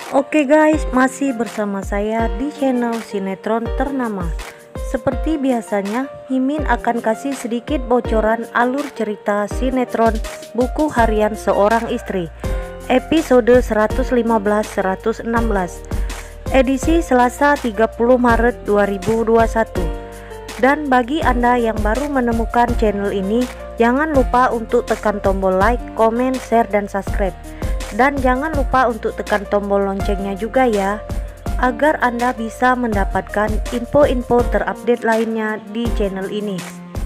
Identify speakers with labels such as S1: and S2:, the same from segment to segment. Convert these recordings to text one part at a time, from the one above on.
S1: Oke guys, masih bersama saya di channel Sinetron Ternama. Seperti biasanya, Mimin akan kasih sedikit bocoran alur cerita sinetron Buku Harian Seorang Istri, episode 115-116, edisi Selasa 30 Maret 2021. Dan bagi Anda yang baru menemukan channel ini, jangan lupa untuk tekan tombol like, komen, share, dan subscribe. Dan jangan lupa untuk tekan tombol loncengnya juga ya, agar Anda bisa mendapatkan info-info terupdate lainnya di channel ini.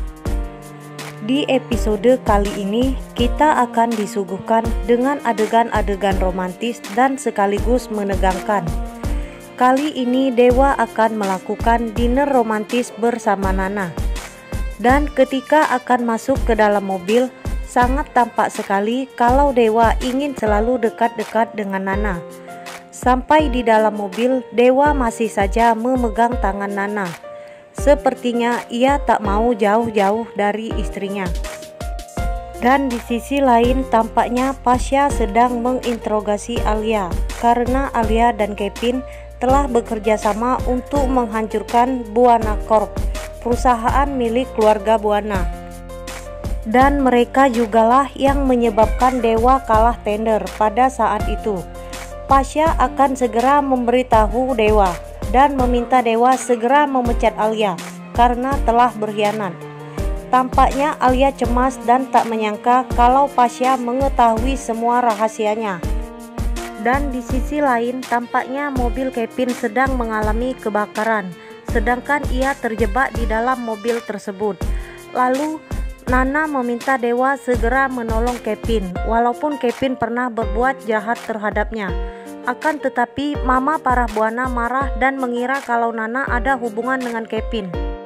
S1: Di episode kali ini, kita akan disuguhkan dengan adegan-adegan romantis dan sekaligus menegangkan. Kali ini Dewa akan melakukan dinner romantis bersama Nana. Dan ketika akan masuk ke dalam mobil, sangat tampak sekali kalau Dewa ingin selalu dekat-dekat dengan Nana. Sampai di dalam mobil, Dewa masih saja memegang tangan Nana. Sepertinya ia tak mau jauh-jauh dari istrinya. Dan di sisi lain tampaknya Pasha sedang menginterogasi Alia, karena Alia dan Kevin telah bekerja sama untuk menghancurkan Buana Corp, perusahaan milik keluarga Buana. Dan mereka jugalah yang menyebabkan Dewa kalah tender pada saat itu. Pasha akan segera memberitahu Dewa dan meminta Dewa segera memecat Alia karena telah berkhianat. Tampaknya Alia cemas dan tak menyangka kalau Pasha mengetahui semua rahasianya. Dan di sisi lain tampaknya mobil Kevin sedang mengalami kebakaran, sedangkan ia terjebak di dalam mobil tersebut. Lalu Nana meminta Dewa segera menolong Kevin, walaupun Kevin pernah berbuat jahat terhadapnya. Akan tetapi Mama Parah Buana marah dan mengira kalau Nana ada hubungan dengan Kevin.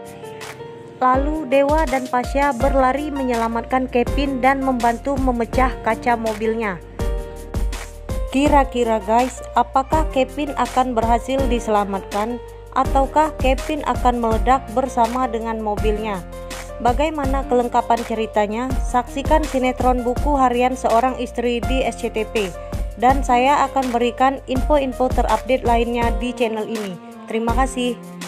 S1: Lalu Dewa dan Pasha berlari menyelamatkan Kevin dan membantu memecah kaca mobilnya. Kira-kira guys, apakah Kevin akan berhasil diselamatkan ataukah Kevin akan meledak bersama dengan mobilnya? Bagaimana kelengkapan ceritanya? Saksikan sinetron Buku Harian Seorang Istri di SCTV. Dan saya akan berikan info-info terupdate lainnya di channel ini. Terima kasih.